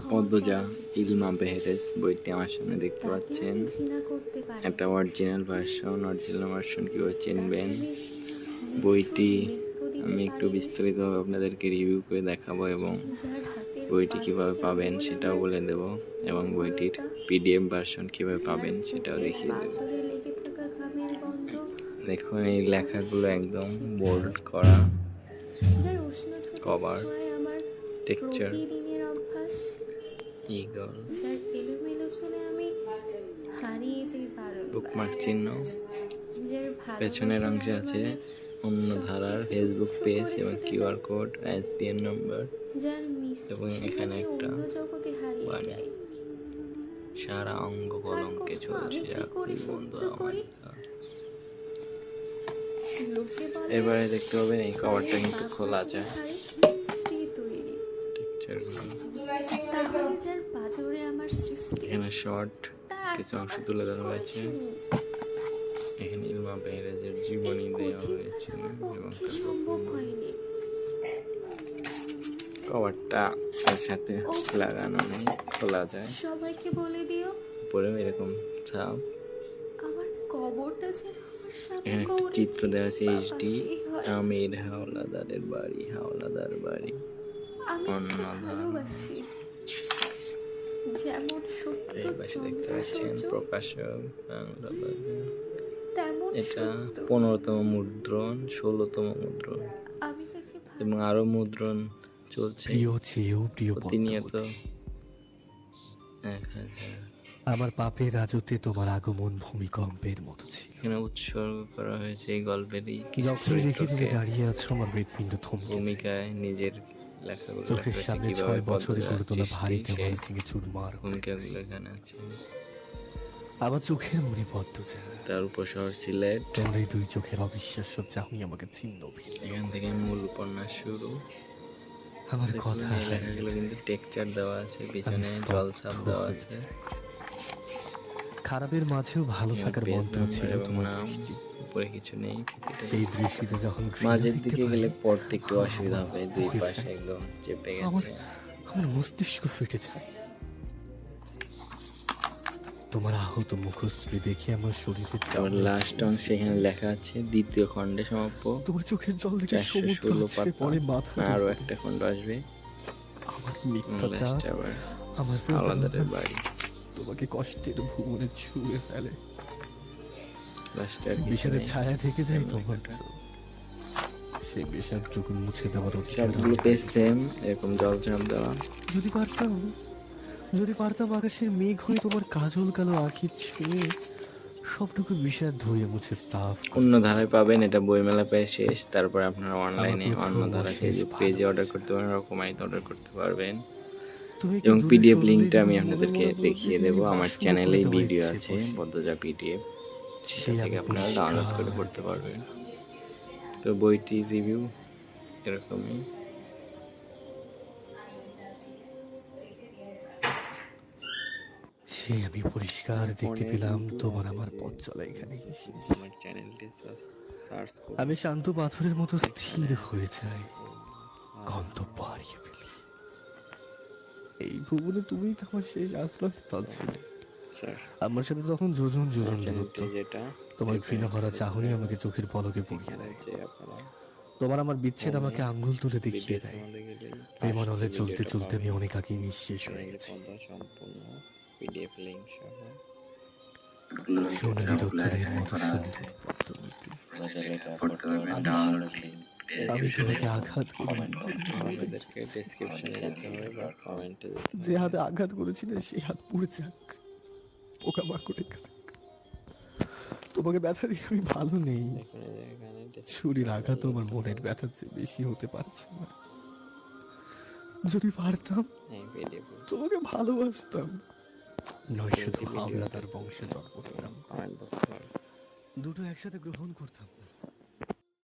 পদ্মজা ইলমা বেহরেজ বইটি আমার সামনে দেখতে পাচ্ছেন। একটা অরিজিনাল ভার্সন কীভাবে চিনবেন। বইটি আমি একটু বিস্তারিতভাবে আপনাদেরকে রিভিউ করে দেখাবো এবং বইটি কীভাবে পাবেন সেটাও বলে দেব এবং বইটির পিডিএফ ভার্সন কীভাবে পাবেন সেটাও দেখিয়ে দেব। দেখুন এই লেখাগুলো একদম বোল্ড করা, কভার, টেক্সচার, ঈগল, বুকমার্ক চিহ্ন। পেছনের অংশে আছে অন্য ধারার ফেসবুক পেজ এবং কিউআর কোড, আইএসবিএন নম্বর এবং এখানে একটা বাণী। সারা অঙ্গ কলঙ্কে চলছে যাত্রী বন্ধু আমার। এবারে দেখতে পাবেন এই কভারটা কিন্তু খোলা যায়। এখানে শর্ট কিছু অংশ তুলে ধরা হয়েছে। এখানে ইলমা বেহরেজের জীবনী দেওয়া হয়েছে এবং কভারটা এর সাথে লাগানো নেই, খোলা যায়। সবাইকে বলে দিও উপরে এরকম ছাপ। আমার কবরটা যেন এখানে একটা চিত্র দেওয়া আছে এইচডি আমির হাওলাদারের বাড়ি, হাওলাদার বাড়ি ভালোবাসি যেমন সত্য। এই পাশে দেখতে পাচ্ছেন প্রকাশক বাংলা বাজার। এটা 15তম মুদ্রণ, 16তম মুদ্রণ এবং আরো মুদ্রণ চলছে প্রতিনিয়ত। 1000 আমার পাপের রাজত্বে তোমার আগমন ভূমিকম্পের মতো ছিল। এখানে উৎসর্গ করা হয়েছে এই গল্পেরই যখন দেখি তুমি দাঁড়িয়ে আছো আমার হৃৎপিণ্ড থমকে ভূমিকায় নিজের লেখাগুলো চোখের সামনে 6 বছরে গড়ে তোলা ভারী দেওয়াল ভেঙে চুরমার ভূমিকাগুলো এখানে আছে। আমার চোখের মনে পদ্মজা, তার উপশহর সিলেট। তোমার এই 2 চোখের অবিশ্বাস্য চাহনি আমাকে ছিন্ন ভিন্ন। এখান থেকে মূল উপন্যাস শুরু। আমার কথা লেখাগুলো কিন্তু টেক্সচার দেওয়া আছে, পিছনে জলছাপ দেওয়া আছে। খারাপের মাঝেও ভালো থাকার মন্ত্র ছিল তোমার দৃষ্টি। উপরে কিছু নেই, সেই দৃষ্টিতে যখন মাঝের দিকে গেলে পড়তে একটু অসুবিধা হবে, দুই পাশে একদম চেপে গেছে। আমার মস্তিষ্ক ফেটে যায়। তোমার আহত মুখশ্রী দেখে আমার শরীরের আবার লাস্ট অংশে এখানে লেখা আছে দ্বিতীয় খণ্ডে সমাপ্য। তোমার চোখের জল দেখে সমুদ্র আসবে পরে মাথা। আরো একটা খণ্ড আসবে। আমার মিথ্যাচার, আমার হাওলাদারের বাড়ি তোমাকে কষ্টের ভুবনে ছুঁয়ে ফেলে। বিষাদের ছায়া ঢেকে যায় তোমার। সেই বিষাদটুকু মুছে দেওয়ার অধিকার সেম এরকম জলছাপ দেওয়া। যদি পারতাম আকাশের মেঘ হয়ে তোমার কাজল কালো আঁখি ছুঁয়ে সবটুকু বিষাদ ধুয়ে মুছে সাফ। অন্য ধারায় পাবেন, এটা বইমেলা পেয়ে শেষ। তারপর আপনারা অনলাইনে অন্য ধারা পেজে অর্ডার করতে পারবেন, রকমারিতে অর্ডার করতে পারবেন এবং পিডিএফ লিঙ্কটা আমি আপনাদেরকে দেখিয়ে দেবো। আমার চ্যানেলেই ভিডিও আছে পদ্মজা পিডিএফ, সেটা থেকে আপনারা ডাউনলোড করে পড়তে পারবেন। তো বইটির রিভিউ এরকমই। সে আমি পরিষ্কার দেখতে পেলাম তোমার আমার পথ চলা এখানে। আমার চ্যানেলটি সার্চ করুন। আমি শান্ত পাথরের মতো স্থির হয়ে যাই, গন্তব্য হারিয়ে ফেলি। এই ভুবনে তুমি তো আমার শেষ আশ্রয়স্থল ছিলে। আমার সাথে তখন যোজন দূরত্ব। তোমার ঘৃণা ভরা চাহনি আমাকে চোখের পলকে পড়িয়ে দেয়। তোমার আমার বিচ্ছেদ আমাকে আঙ্গুল তুলে দেখিয়ে দেয়। প্রেমানলে চলতে চলতে আমি অনেক আগেই নিঃশেষ হয়ে গেছি। সোনালি রোদ্দুরের মতো সুন্দর পদ্মবতী। আমি তোমাকে আঘাত করিনি। যে হাতে আঘাত করেছিলে সেই হাত পুড়ে যাক, পোকামাকড়ে খাক। তোমাকে ব্যথা দিয়ে আমি ভালো নেই। ছুরির আঘাত আমার মনের ব্যথার চেয়ে বেশি হতে পারছে না। যদি পারতাম তোমাকে ভালোবাসতাম, নয় শুধু হাওলাদার বংশে জন্ম নিতাম, দুটো একসাথে গ্রহণ করতাম।